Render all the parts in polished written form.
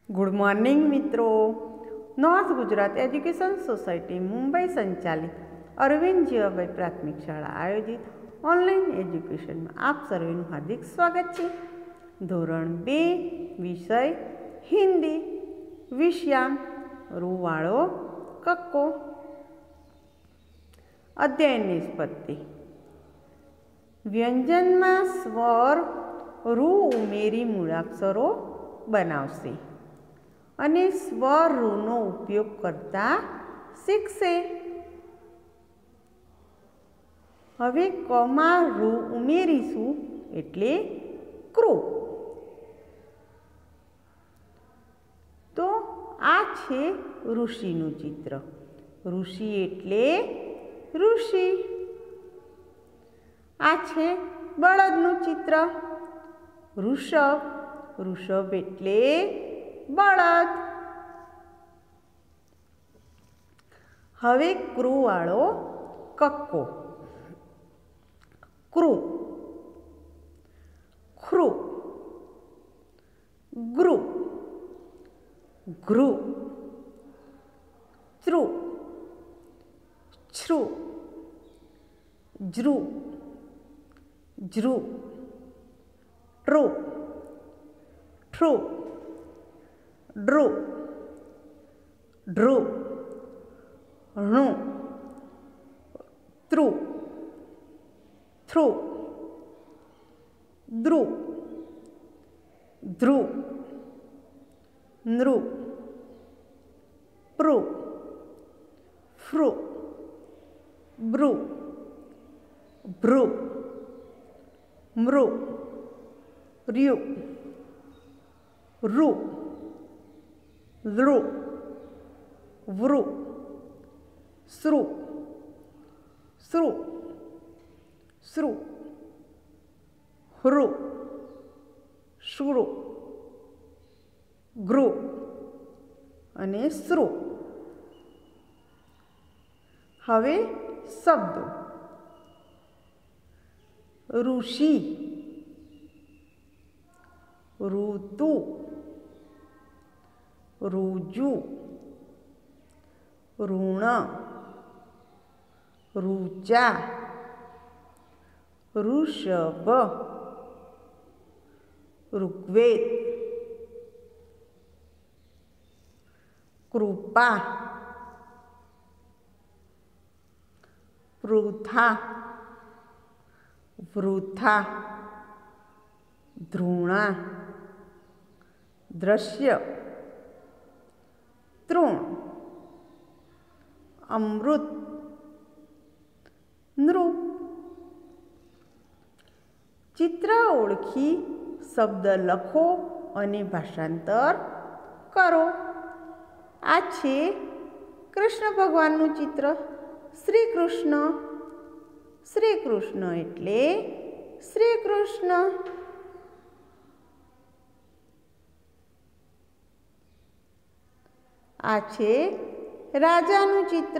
Good morning मित्रों। North Gujarat education society Mumbai संचालित अरविंद जीवाभाई प्राथमिक शाळा आयोजित ऑनलाइन एज्युकेशन में आप सर्वेનું हार्दिक स्वागत है। धोरण 2 विषय हिंदी विषयांक रूवाळो कक्को। अध्याय निष्पत्ति। व्यंजन में स्वर रूँ उमेरी मूळाक्षरो बनावशे અને સ્વર રૂનો ઉપયોગ કરતા શીખશે। હવે કમાં રૂ ઉમેરીશું એટલે ક્રુ। તો આ છે ઋષિનું ચિત્ર। ઋષિ એટલે ઋષિ। આ છે બળદનું ચિત્ર। ઋષભ, ઋષભ એટલે बलद। हवे क्रू वाळो कक्को। क्रू, ख्रू, ग्रू, घ्रू, त्रु, छ्रु, ज्रु, ज्रु, ट्रु, ट्रु, ड्रु, ढ्रु, णु, त्रु, थ्रु, द्रु, ध्रु, नृ, प्रु, फ्रु, ब्रु, भ्रु, मृ, र्यु, रु, ऋ, वृ, सृ, सृ, सृ, ह्रु, श्रु, घ्रु अने सृ। हवे शब्दो। ऋषि, ऋतु, ऋजु, ऋण, ऋचा, ऋषभ, ऋग्वेद, कृपा, पृथा, वृथा, ध्रुणा, दृश्य, तृण, अमृत, नृप। चित्र ओळखी शब्द लखो अने भाषांतर करो। आ छे कृष्ण भगवानનું चित्र। श्री कृष्ण, श्री कृष्ण एटले श्री कृष्ण। आ छे राजाનું चित्र।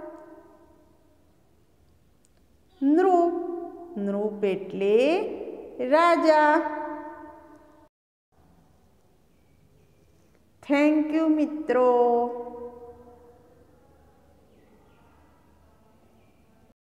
नृप, नृप एटले राजा। थैंक यू मित्रों।